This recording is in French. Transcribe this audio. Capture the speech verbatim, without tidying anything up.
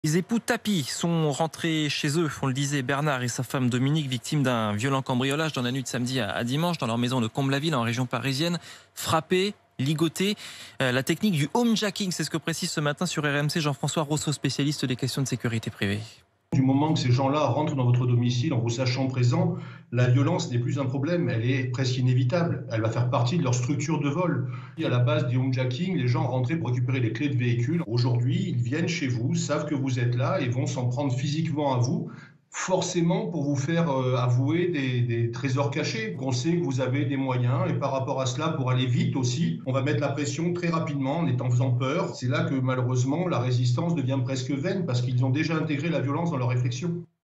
Les époux Tapie sont rentrés chez eux, on le disait, Bernard et sa femme Dominique, victimes d'un violent cambriolage dans la nuit de samedi à dimanche dans leur maison de Comble-la-Ville en région parisienne, frappés, ligotés. Euh, la technique du homejacking, c'est ce que précise ce matin sur R M C Jean-François Rousseau, spécialiste des questions de sécurité privée. Du moment que ces gens-là rentrent dans votre domicile en vous sachant présent, la violence n'est plus un problème, elle est presque inévitable. Elle va faire partie de leur structure de vol. À la base du homejacking, les gens rentraient pour récupérer les clés de véhicule. Aujourd'hui, ils viennent chez vous, savent que vous êtes là et vont s'en prendre physiquement à vous, forcément pour vous faire euh, avouer des, des trésors cachés. On sait que vous avez des moyens et par rapport à cela, pour aller vite aussi, on va mettre la pression très rapidement en étant faisant peur. C'est là que malheureusement la résistance devient presque vaine parce qu'ils ont déjà intégré la violence dans leur réflexion.